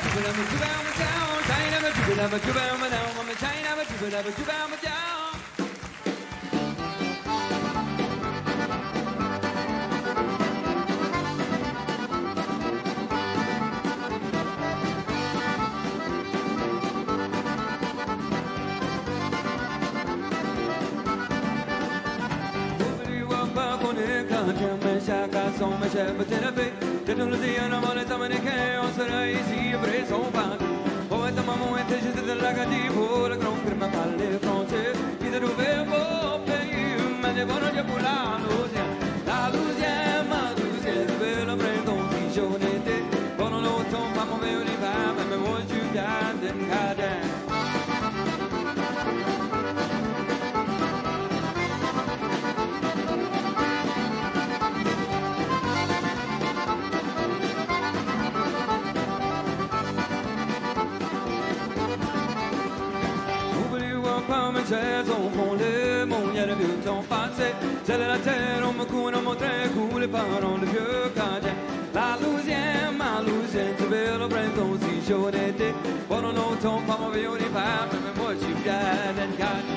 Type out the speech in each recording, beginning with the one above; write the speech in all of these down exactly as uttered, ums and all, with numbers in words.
saison font le monde, il y a le vieux temps passé. C'est la terre, on me coule, on me traite, coule les parents de vieux cadets. La Louisiane, ma Louisiane, tu veux le printemps si chaud d'été. Pendant longtemps, pas mon vieux ni pas, mais moi je suis bien and God.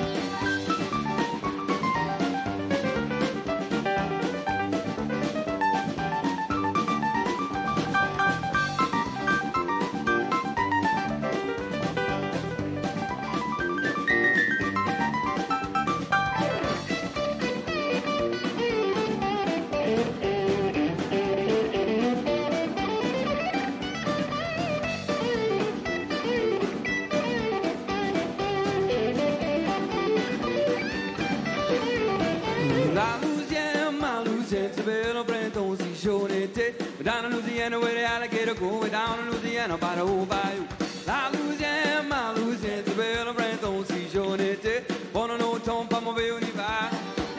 Down in Louisiana where the alligator go, down in Louisiana by the old bayou. La Louisiana, ma Louisiana, c'est belle, printemps si chaud d'été. Pendant longtemps, pas mauvais on y va.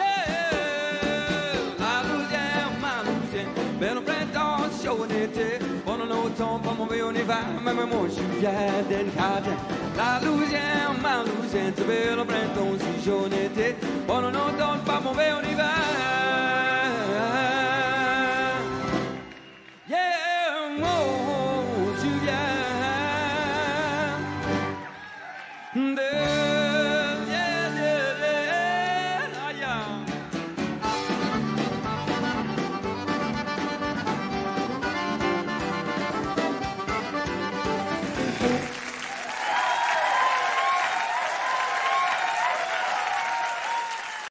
La Louisiana, ma Louisiana, belle printemps si chaud d'été. Pendant longtemps, pas mauvais on y va. Même moi je suis fier d'être cadre. La Louisiana, ma Louisiana, c'est belle, printemps si chaud d'été. Pendant longtemps, pas mauvais on y va.